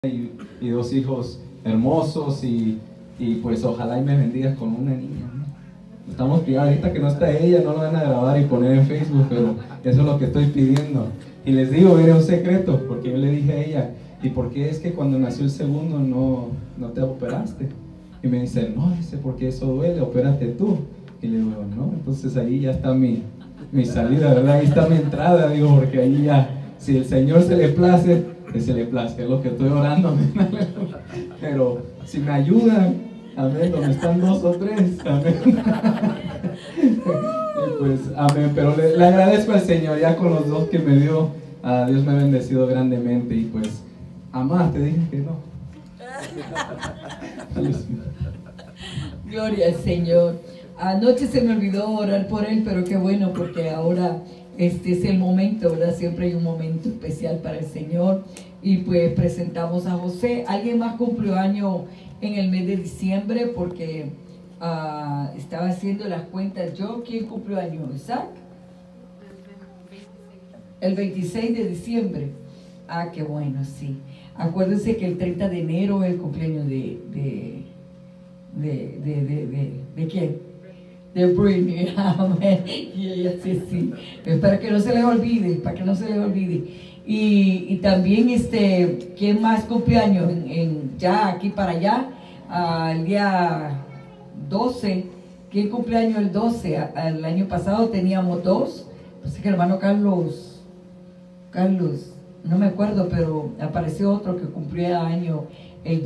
y dos hijos hermosos y pues ojalá y me bendigas con una niña, ¿no? Estamos pidiendo ahorita que no está ella, no lo van a grabar y poner en Facebook, pero eso es lo que estoy pidiendo. Y les digo, era un secreto, porque yo le dije a ella, ¿y por qué es que cuando nació el segundo no te operaste? Y me dice, no, dice, porque eso duele, opérate tú. Y le digo, no, entonces ahí ya está mi salida, ¿verdad? Ahí está mi entrada, digo, porque ahí ya, si el Señor se le place, que se le plazca, es lo que estoy orando, amén. Pero si me ayudan, amén, donde están dos o tres, amén. Y pues, amén, pero le agradezco al Señor, ya con los dos que me dio, Dios me ha bendecido grandemente. Y pues, amá, te dije que no. Gloria al Señor. Anoche se me olvidó orar por él, pero qué bueno, porque ahora este es el momento, ¿verdad? Siempre hay un momento especial para el Señor. Y pues presentamos a José. Alguien más cumplió año en el mes de diciembre, porque estaba haciendo las cuentas yo. ¿Quién cumplió año? ¿Isaac? El 26 de diciembre. Qué bueno, sí. Acuérdense que el 30 de enero es el cumpleaños de ¿quién? De Britney. Amén. Y ella sí. Para que no se les olvide, para que no se les olvide. Y también ¿quién más cumpleaños? Ya aquí para allá, el día 12. ¿Quién cumpleaños el 12? El año pasado teníamos dos. Parece que el hermano Carlos, no me acuerdo, pero apareció otro que cumplía año el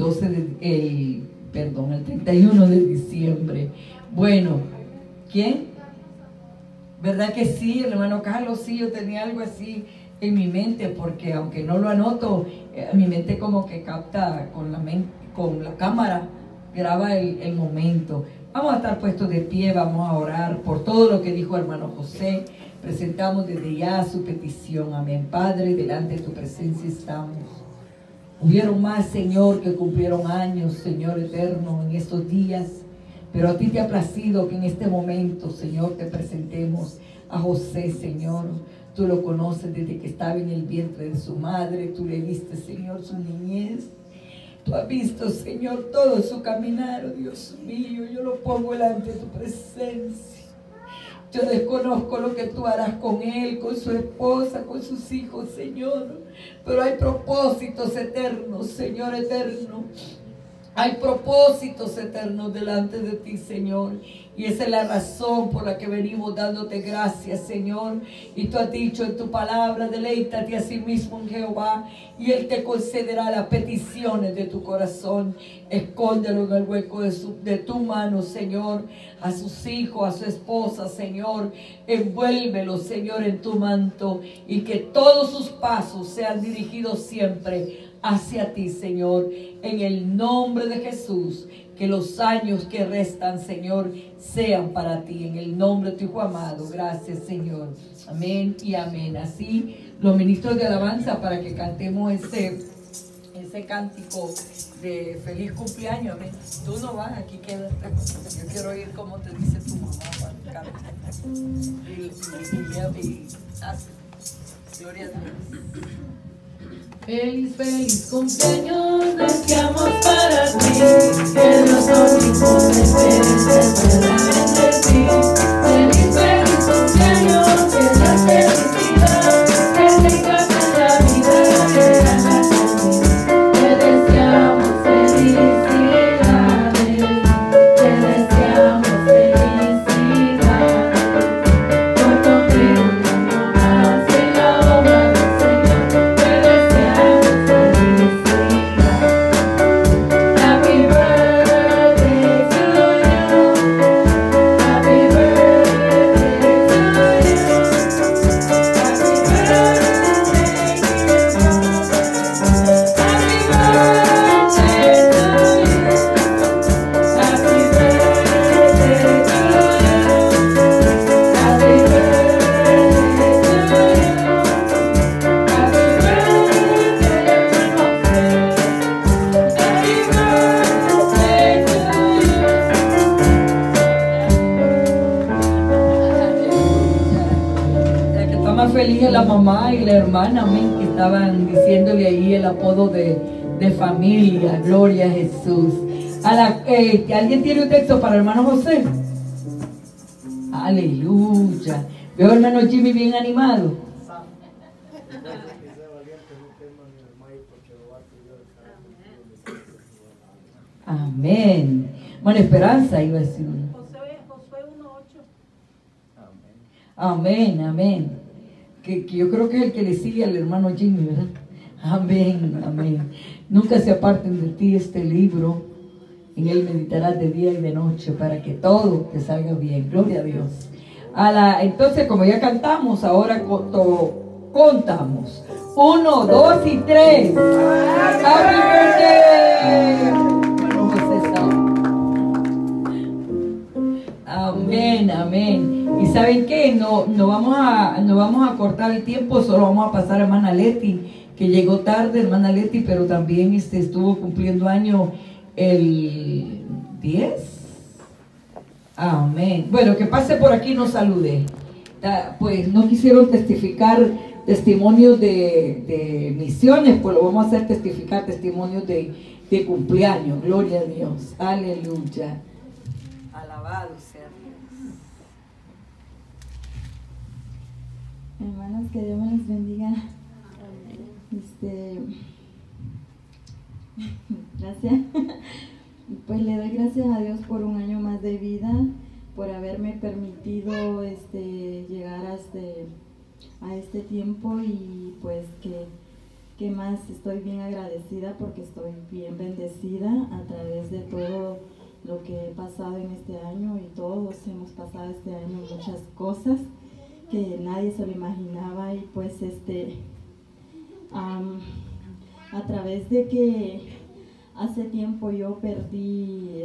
31 de diciembre. Bueno, ¿quién? ¿Verdad que sí? El hermano Carlos, sí, yo tenía algo así en mi mente, porque aunque no lo anoto, mi mente como que capta con la cámara, graba el momento. Vamos a estar puestos de pie, vamos a orar por todo lo que dijo hermano José. Presentamos desde ya su petición. Amén. Padre, delante de tu presencia estamos. Hubieron más, Señor, que cumplieron años, Señor eterno, en estos días. Pero a ti te ha placido que en este momento, Señor, te presentemos a José, Señor. Tú lo conoces desde que estaba en el vientre de su madre. Tú le diste, Señor, su niñez. Tú has visto, Señor, todo su caminar. Oh, Dios mío, yo lo pongo delante de tu presencia. Yo desconozco lo que tú harás con él, con su esposa, con sus hijos, Señor. Pero hay propósitos eternos, Señor eterno. Hay propósitos eternos delante de ti, Señor. Y esa es la razón por la que venimos dándote gracias, Señor. Y tú has dicho en tu palabra, deleítate a sí mismo en Jehová, y Él te concederá las peticiones de tu corazón. Escóndelo en el hueco de tu mano, Señor. A sus hijos, a su esposa, Señor. Envuélvelo, Señor, en tu manto. Y que todos sus pasos sean dirigidos siempre hacia ti, Señor, en el nombre de Jesús. Que los años que restan, Señor, sean para ti, en el nombre de tu Hijo amado. Gracias, Señor. Amén y amén. Así, los ministros de alabanza, para que cantemos ese cántico de feliz cumpleaños. Amén. Tú no vas, aquí queda esta cosa. Yo quiero oír cómo te dice tu mamá cuando canta. Gloria a Dios. Feliz, feliz cumpleaños deseamos para ti, que Dios Todopoderoso te pueda bendecir. Feliz, feliz cumpleaños, que la felicidad te tenga toda la vida, que hagas feliz. Te deseamos felicidades, te deseamos felicidad. Por cumplir un año más en la obra del Señor. Happy birthday to you. Happy Feliz a la mamá y la hermana, amén, que estaban diciéndole ahí el apodo de de familia. Gloria a Jesús. ¿Alguien tiene un texto para el hermano José? Aleluya. Veo al hermano Jimmy bien animado. Amén. Bueno, Esperanza iba a decir. Josué 1:8. Amén, amén. Que yo creo que es el que le sigue al hermano Jimmy, ¿verdad? Amén, amén. Nunca se aparten de ti este libro. En él meditarás de día y de noche para que todo te salga bien. Gloria a Dios. Entonces, como ya cantamos, ahora contamos. 1, 2 y 3. Happy birthday. Bueno, José sabe. Amén, amén. ¿Y saben qué? No vamos a cortar el tiempo, solo vamos a pasar a hermana Leti, que llegó tarde, hermana Leti, pero también estuvo cumpliendo año el 10. Amén. Bueno, que pase por aquí y nos salude. Pues no quisieron testificar testimonios de misiones, pues lo vamos a hacer testificar testimonios de cumpleaños. Gloria a Dios. Aleluya. Alabado sea Dios. Hermanos, que Dios me les bendiga. Gracias. Pues le doy gracias a Dios por un año más de vida, por haberme permitido llegar a este tiempo, y pues que más estoy bien agradecida porque estoy bien bendecida a través de todo lo que he pasado en este año, y todos hemos pasado este año muchas cosas que nadie se lo imaginaba, y pues a través de que hace tiempo yo perdí,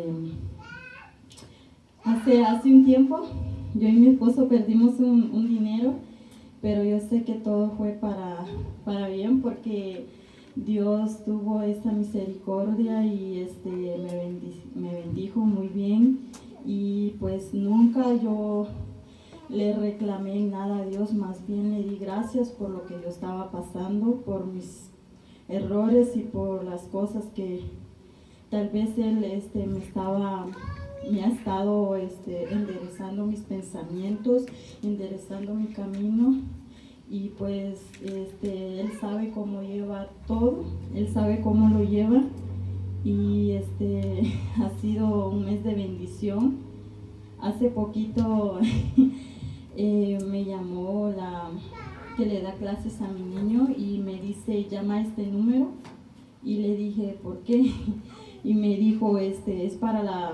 hace un tiempo yo y mi esposo perdimos un dinero, pero yo sé que todo fue para bien, porque Dios tuvo esa misericordia y me bendijo muy bien, y pues nunca yo le reclamé nada a Dios, más bien le di gracias por lo que yo estaba pasando, por mis errores y por las cosas que tal vez Él me ha estado enderezando mis pensamientos, enderezando mi camino, y pues Él sabe cómo lleva todo, Él sabe cómo lo lleva, y ha sido un mes de bendición. Hace poquito me llamó la que le da clases a mi niño y me dice, llama a este número, y le dije, ¿por qué? Y me dijo, es para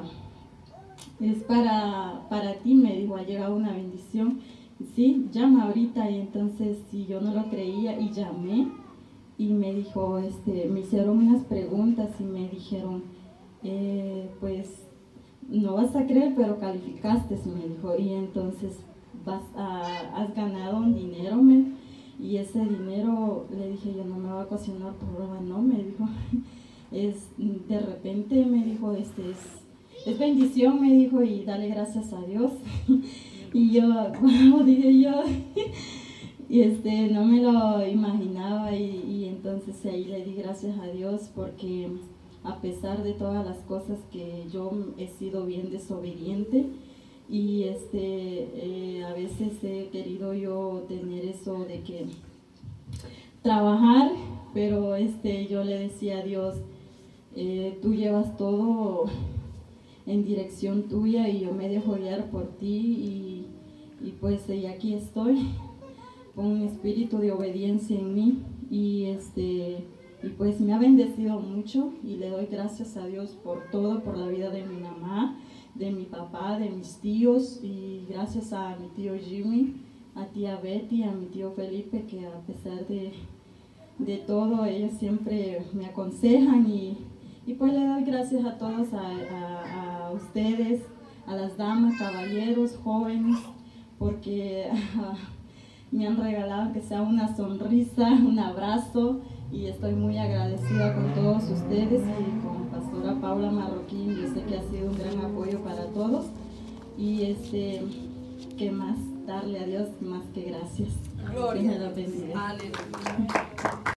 ti, me dijo, ha llegado una bendición. Sí, llama ahorita. Y entonces, si yo no lo creía, y llamé, y me dijo, me hicieron unas preguntas y me dijeron, pues no vas a creer, pero calificaste, me dijo, y entonces has ganado un dinero, y ese dinero, le dije, yo no me voy a ocasionar problema, no, me dijo, de repente me dijo, es bendición, me dijo, y dale gracias a Dios. Y yo, wow, dije yo, y no me lo imaginaba, y entonces ahí le di gracias a Dios, porque a pesar de todas las cosas que yo he sido bien desobediente, y a veces he querido yo tener eso de que trabajar, pero yo le decía a Dios, tú llevas todo en dirección tuya, y yo me dejo guiar por ti, y pues y aquí estoy con un espíritu de obediencia en mí, y pues me ha bendecido mucho, y le doy gracias a Dios por todo, por la vida de mi mamá, de mi papá, de mis tíos, y gracias a mi tío Jimmy, a tía Betty, a mi tío Felipe, que a pesar de todo, ellos siempre me aconsejan, y pues le doy gracias a todos, a ustedes, a las damas, caballeros, jóvenes, porque me han regalado que sea una sonrisa, un abrazo, y estoy muy agradecida con todos ustedes y con Pastora Paula Marroquín. Yo sé que ha sido un gran apoyo para todos, y ¿qué más? Darle a Dios más que gracias. Gloria. Que me la bendiga. Aleluya.